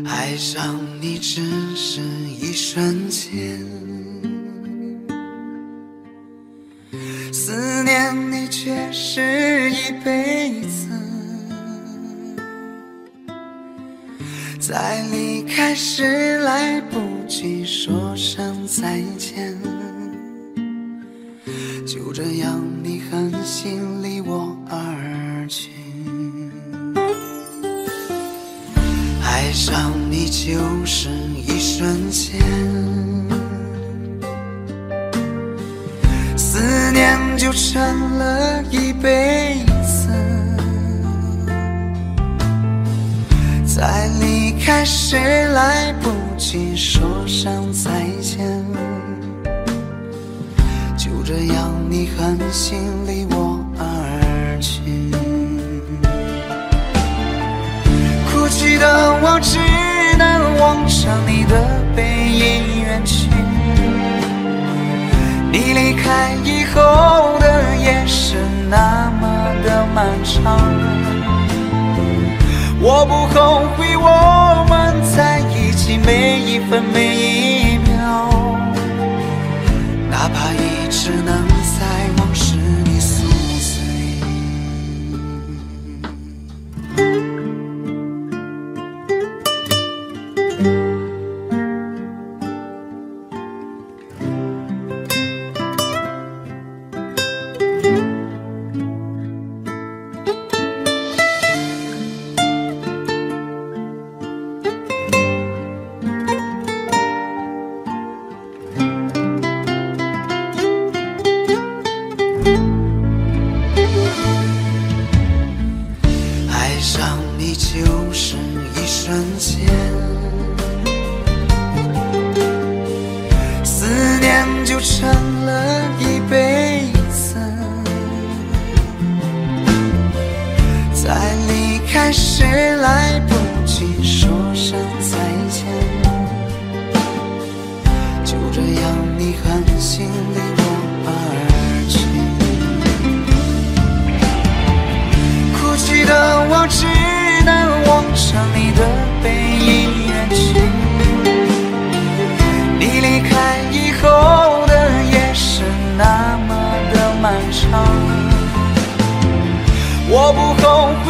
爱上你只是一瞬间，思念你却是一辈子。在离开时来不及说声再见，就这样你狠心离我而去。爱上你就是一瞬间，思念就成了一辈子。在离开时来不及说声再见，就这样你狠心离我而去。哭泣的我只能望着你的背影远去，你离开以后的夜是那么的漫长。我不后悔我们在一起每一分每一秒，哪怕一直能在往事里宿醉。爱上你就是一瞬间，思念就成了一辈子。在离开时来不及说声再见，就这样你狠心离我而去。哭泣的我只能望着你的背影远去，你离开以后的夜是那么的漫长。我不后悔